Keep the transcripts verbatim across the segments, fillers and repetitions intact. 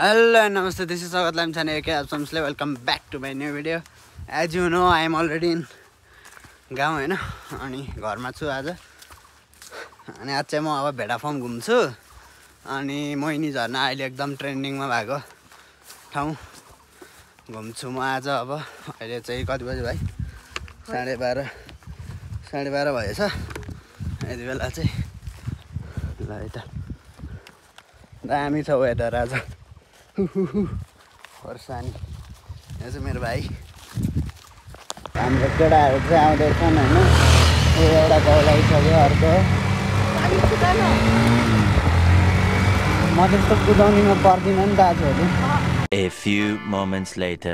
Hello and namaste, this is Sagat Lam Chane aka Absamsle. Welcome back to my new video. As you know, I am already in गाउँ हैन अनि घरमा छु आज अनि आज चाहिँ म अब भेडा फर्म घुम्छु अनि मोहिनी झरना अहिले एकदम ट्रेन्डिङमा भएको ठाउँ घुम्छु म आज अब अहिले चाहिँ कति बजे भाइ साढे बाह्र साढे बाह्र भएछ यति बेला चाहिँ ल यता दामी छ वेदर आज खर्सानी यो चाहिँ मेरो भाइ हाम्रो केटाहरू चाहिँ आउँदैछन् होइन यो एउटा गाउँ लगाइसक्यो अर्को म त्यस्तो कुदाउनेमा पर्दिनँ नि दाजुहरू A few moments later.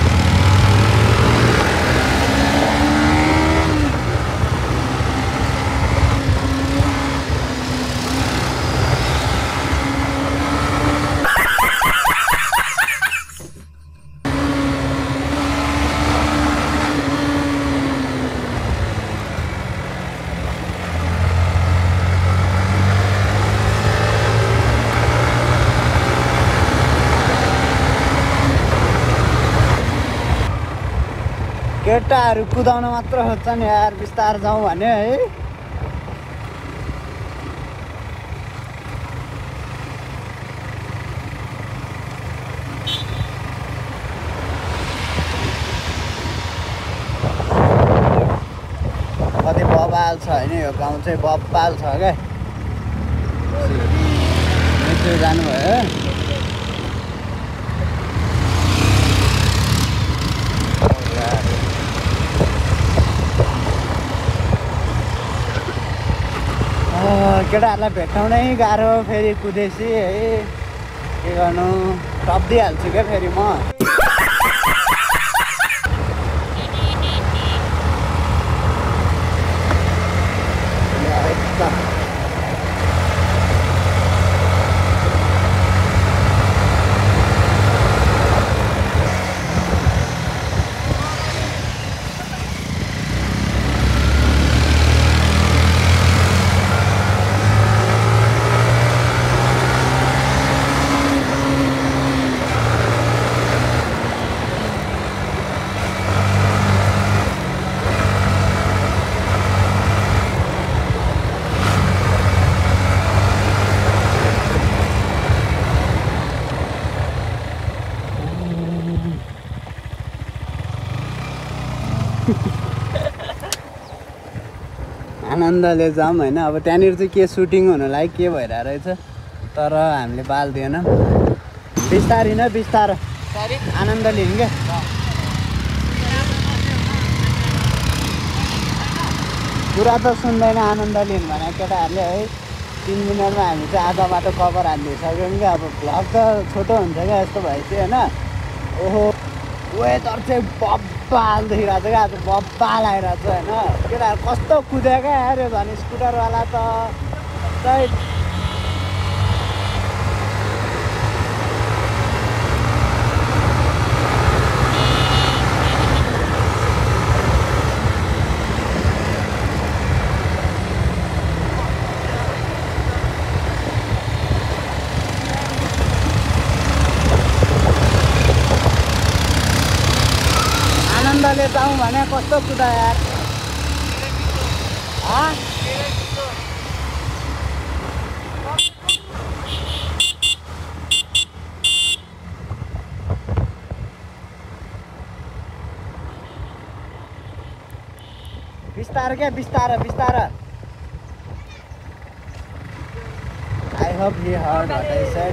केटाहरू कुदाउन मात्र खोज्छन् यार बिस्तार जाउँ भने है कति बबाल छ होइन यो गाउँ चाहिँ बबाल छ क्या जानुभयो केटाहरूलाई भेट्टाउनै गाह्रो फेरि कुदेसी है के गर्नु टप्दिहाल्छु क्या फेरि म आनन्दले जाऊँ होइन अब त्यहाँनिर चाहिँ के सुटिङ हुनलाई के भइरहेको रहेछ तर हामीले बाल दिएन बिस्तारै न बिस्तार आनन्द लिउँ क्या कुरा त सुन्दैन आनन्द लिउँ भने केटाहरूले है तिन मिनटमा हामी चाहिँ आधा बाटो कभर हालिदिइसक्यौँ क्या अब भ्लग त छोटो हुन्छ क्या यस्तो भएपछि होइन ओहो वेदर चाहिँ बब्बाल देखिरहेको छ क्या आज बब्बाल आइरहेको छ होइन केटाहरू कस्तो कुद्यो क्या यार यो झन् स्कुटरवाला त चाहिँ आनन्दले जाउँ भने कस्तो कुदा यार बिस्तार क्या बिस्तार बिस्तार I hope he heard what I said.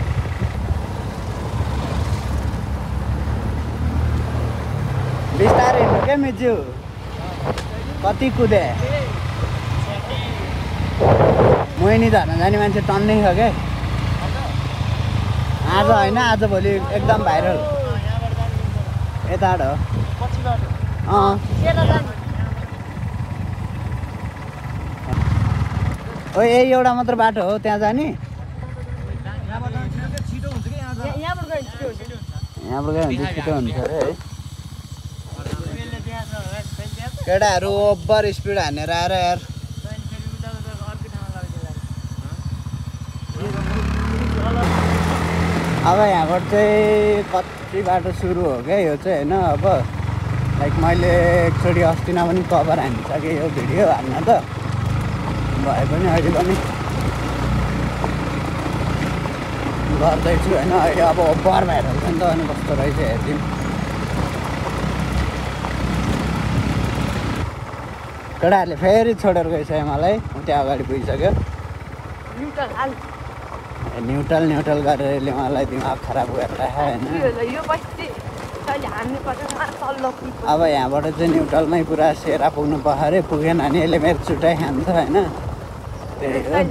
बिस्तारै हिँड्नु क्या मिज्यू कति कुदे मोहिनी झर्न जाने मान्छे टन्नै छ क्या आज होइन आज भोलि एकदम भाइरल यताबाट हो अँ ओ यही एउटा मात्र बाटो हो त्यहाँ जाने यहाँबाट गयो भने चाहिँ छिटो हुन्छ अरे है केटाहरू ओभर स्पिड हानेर आएर यार अब यहाँबाट चाहिँ कति बाटो सुरु हो क्या यो चाहिँ होइन अब लाइक मैले एकचोटि अस्तिमा पनि कभर हानिसकेँ यो भिडियो हान्न त भए पनि अहिले पनि गर्दैछु होइन अहिले अब ओभर भइरहेको छ नि त अनि कस्तो रहेछ हेरिदिउँ केटाहरूले फेरि छोडेर गइसक्यो मलाई त्यहाँ अगाडि पुगिसक्यो न्युट्रल न्युट्रल गरेर यसले मलाई दिमाग खराब गरेर होइन अब यहाँबाट चाहिँ न्युट्रलमै पुरा सेरा पुग्नु पर्यो अरे पुगेन भने यसले मेरो छुट्टाइ खान्छ होइन त्यही हो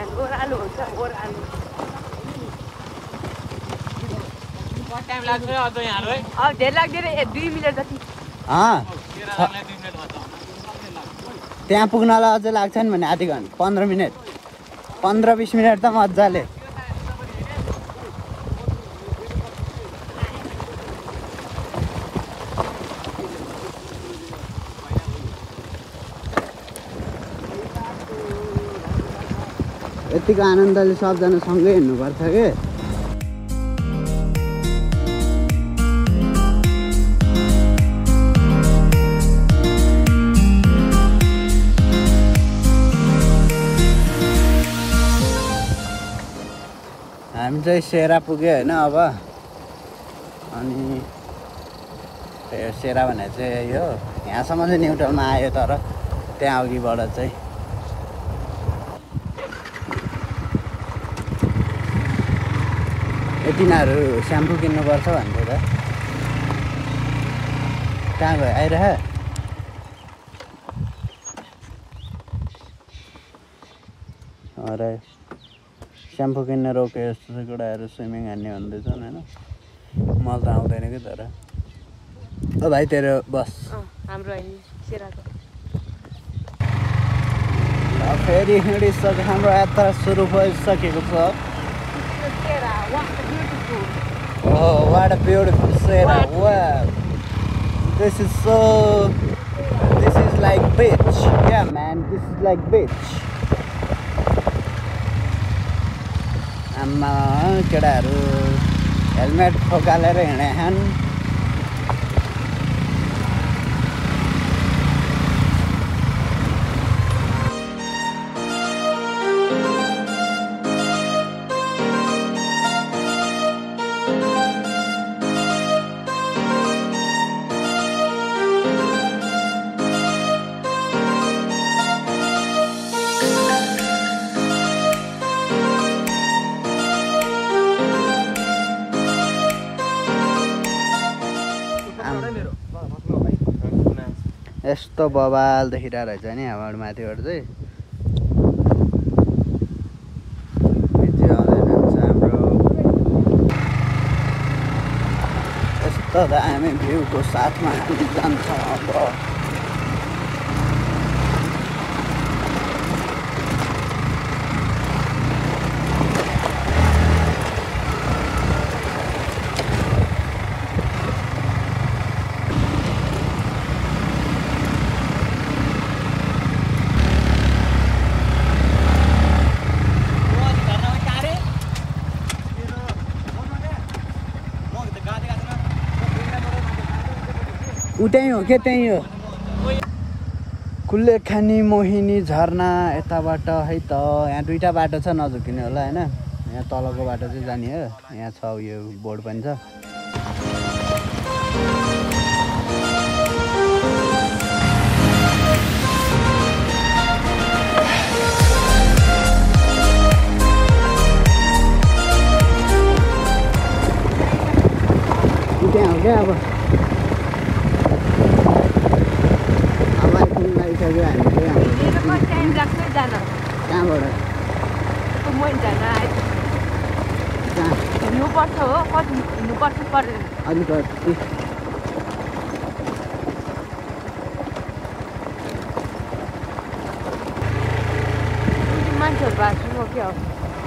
त्यहाँ पुग्नलाई अझै लाग्छ नि भने आधी घन्टा पन्ध्र मिनट पन्ध्र बिस मिनट त मजाले यतिको आनन्दले सबजना सँगै हिँड्नुपर्छ कि हामी चाहिँ सेरा पुग्यो होइन अब अनि सेरा भने चाहिँ यो यहाँसम्म चाहिँ न्युट्रलमा आयो तर त्यहाँ अघिबाट चाहिँ तिनीहरू स्याम्पू किन्नुपर्छ भन्थ्यो त कहाँ गयो आइरह अरे स्याम्पू किन्न रोक्यो जस्तो छ केटाहरू स्विमिङ हान्ने भन्दैछन् होइन मलाई त आउँदैन कि तर ओ भाइ तेरो बस हाम्रो फेरि हिँडिसक्यो हाम्रो यात्रा सुरु भइसकेको छ Oh, what a beautiful Sera! Wow, this is so. This is like beach. Yeah, man, this is like beach. आम्मा केटाहरू हेलमेट खोकालेर हिँडेछन् यस्तो बबाल देखिरहेको रहेछ नि यहाँबाट माथिबाट चाहिँ हाम्रो यस्तो दामी भ्यूको साथमा हामी जान्छौँ अब उतै हो के त्यही हो कुल्लेखानी मोहिनी झरना यताबाट है त यहाँ दुईवटा बाटो छ नझुकिने होला होइन यहाँ तलको बाटो चाहिँ जाने हो यहाँ छ यो बोर्ड पनि छ उतै हो क्या अब कहाँबाट हिँड्नुपर्छ हो कति हिँड्नुपर्छ पर्दैन अलिकति मान्छेहरू भएको हो क्या हो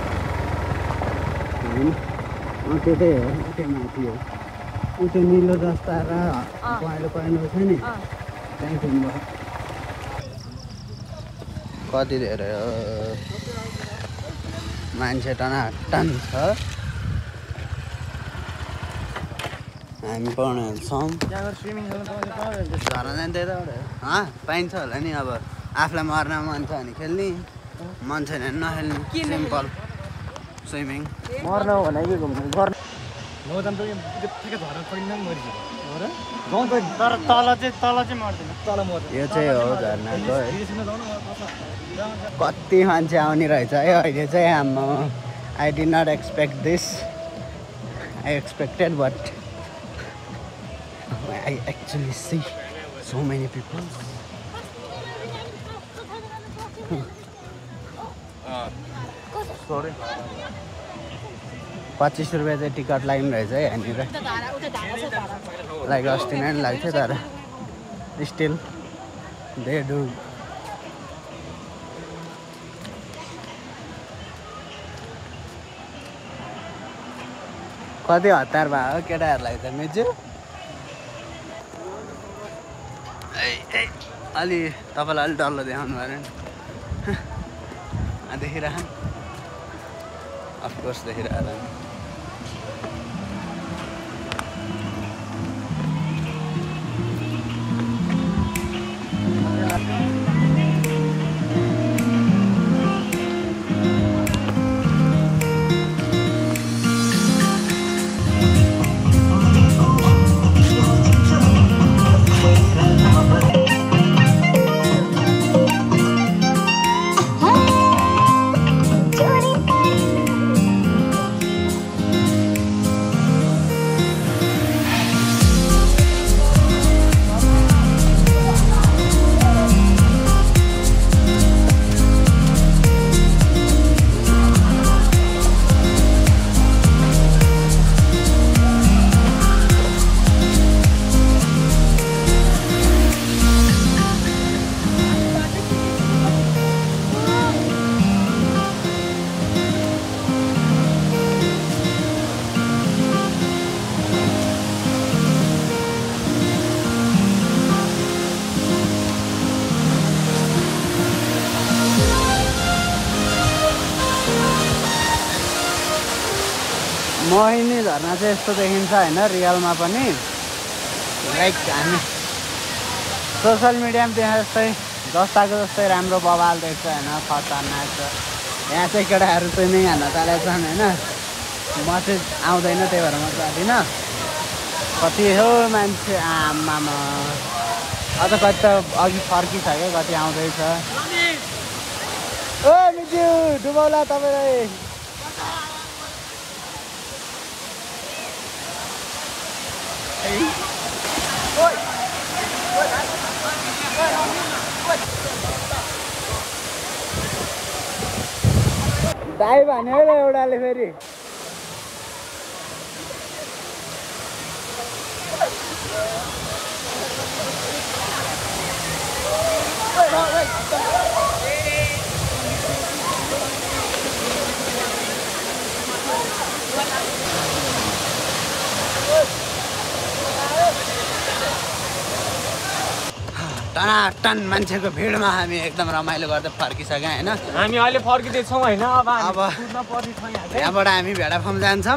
त्यतै हो त्यो माथि हो त्यो निलो जस्ता र पहेँलो पहेँलो छ नि त्यहीँ घुम्नु कति धेरै मान्छे टनाटन छ हामी पढ्नु छौँ झर्ना जान्छ यताबाट पाइन्छ होला नि अब आफूलाई मर्न मन छ भने खेल्ने मन छैन भने नखेल्ने सिम्पल स्विमिङ मर्न भनेको गर्न तर तल चाहिँ तल चाहिँ मर्दैन तल मर्छ यो चाहिँ हो झर्नाको है कति मान्छे आउने रहेछ है अहिले चाहिँ हाम्रो I did not expect this I expected but I actually see so many people पच्चिस रुपियाँ चाहिँ टिकट लाग्ने रहेछ है यहाँनिर लाइक अस्ति नै लाग्थ्यो तर स्टिल दे डु कति हतार भयो केटाहरूलाई त मेजु अलि तपाईँलाई अलिक डल्लो देखाउनु पऱ्यो नि देखिरह अफकोर्स देखिरह मोहिनी झर्ना चाहिँ यस्तो देखिन्छ होइन रियलमा पनि लाइक हामी सोसियल मिडियामा देखे जस्तै जस्ताको जस्तै राम्रो बवाल देख्छ होइन खतरनाक छ यहाँ चाहिँ केटाहरू स्विमिङ हान्न थालेको छन् होइन म चाहिँ आउँदैन त्यही भएर म जाँदिनँ कति हो मान्छे आमामा अझ कति त अघि फर्किसक्यो कति आउँदैछ ओ मिजु डुबाउला तपाईँलाई दाइ भन्यो र एउटाले फेरि टनाटन मान्छेको भिडमा हामी एकदम रमाइलो गर्दै फर्किसक्यौँ होइन हामी अहिले फर्किँदैछौँ होइन अब अब यहाँबाट हामी भेडाफार्म जान्छौँ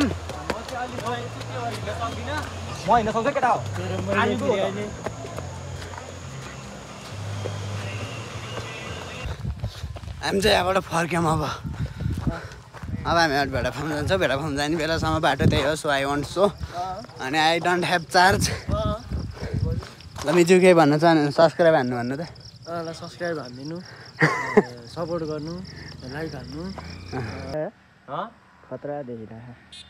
म हिँड्न सक्छु केटा हो हामी चाहिँ यहाँबाट फर्क्यौँ अब अब हामी भेडाफार्म जान्छौँ भेडाफार्म जाने बेलासम्म बाटो त्यही हो सो आई वान्ट सो अनि आई डोन्ट हेभ चार्ज ल मिजु केही भन्न चाहनु सब्सक्राइब हान्नु भन्नु त ल सब्सक्राइब हानिदिनु सपोर्ट गर्नु लाइक हान्नु खतरा देखिरहेको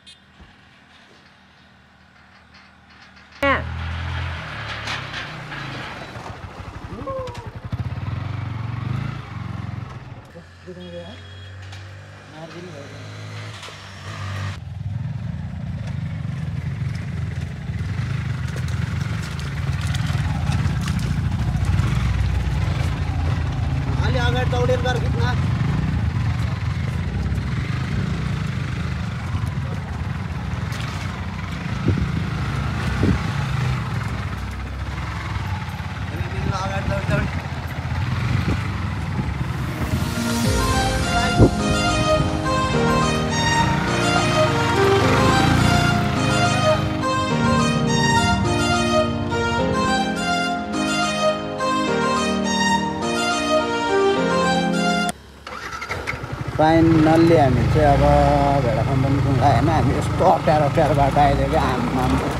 अलि अगाडि दौडेर गर खिच्न अगाडि दौड दौड फाइनल्ली हामी चाहिँ अब भेडाफार्म पनि पुग्ला होइन हामी यस्तो अप्ठ्यारो अप्ठ्यारो बाटो आइदियो क्या आम्मा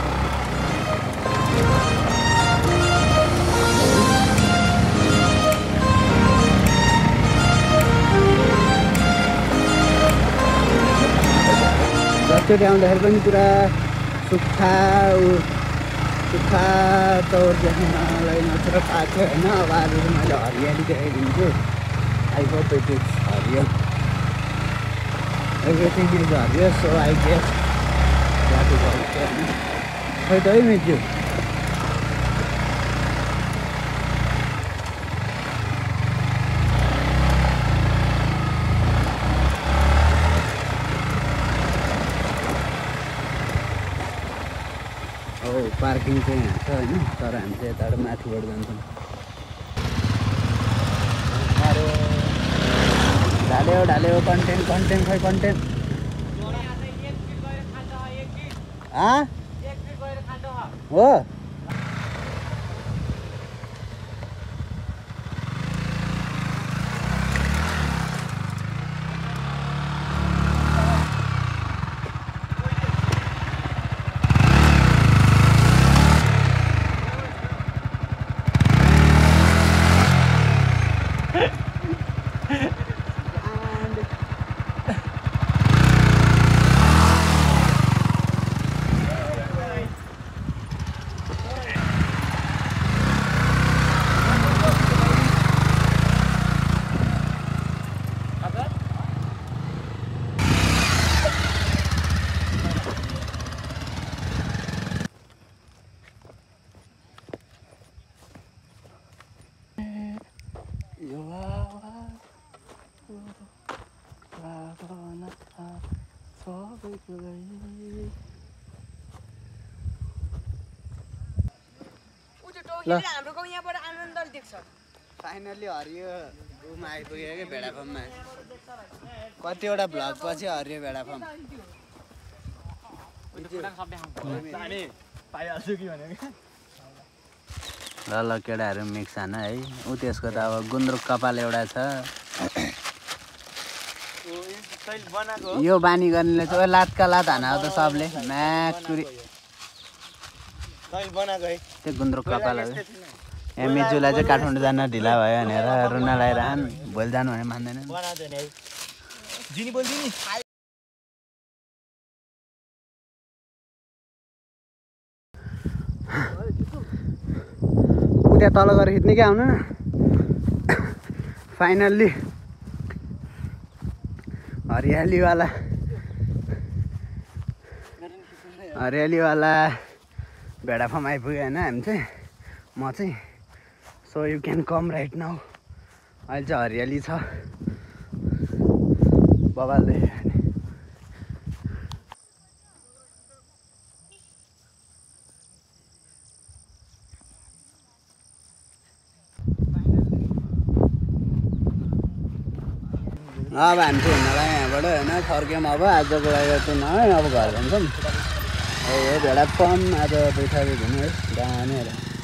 जसचोटि आउँदाखेरि पनि पुरा सुक्खा सुक्खा तौर देख्नलाई मात्र पाएको थियो होइन अब आज चाहिँ मैले हरियाली देखाइदिन्छु आई होप इट इज हरियल एभ्रिथिङ इज हरियल so I guess that is also होइन खै त है मिज्यू हो पार्किङ चाहिँ यहाँ छ होइन तर हामी चाहिँ यताबाट माथिबाट जान्छौँ ढाल्यो ढाल्यो कन्टेन्ट कन्टेन्ट खै कन्टेन्ट हो हाम्रो गाउँ यहाँबाट आनन्दले देख्छ फाइनल्ली हरियो उमा आइपुग्यो कि भेडाफार्ममा कतिवटा भ्लग पछि हरियो भेडाफार्म ल ल केटाहरू मिक्स हान है ऊ त्यसको त अब गुन्द्रुक कपाल एउटा छ यो बानी गर्नेले चाहिँ लातका लात हान त सबले म्याकुरी त्यो गुन्द्रुक कपाल हो यहाँ मिजुलाई चाहिँ काठमाडौँ जान ढिला भयो भनेर रुना लगाइरहन् भोलि जानु भने मान्दैन उता तल गएर खिच्ने क्या आउनु न फाइनल्ली हरियालीवाला हरियालीवाला भेडाफार्म आइपुग्यो होइन हामी चाहिँ म चाहिँ so you can come right now अहिले चाहिँ हरियाली छ बबाल देख्यो भने अब हामी चाहिँ हिँड्नलाई यहाँबाट होइन फर्क्यौँ अब आजको लागि चाहिँ नआयो अब घर जान्छौँ हो भेडाफार्म आज दुई थाहा दिनु है दामी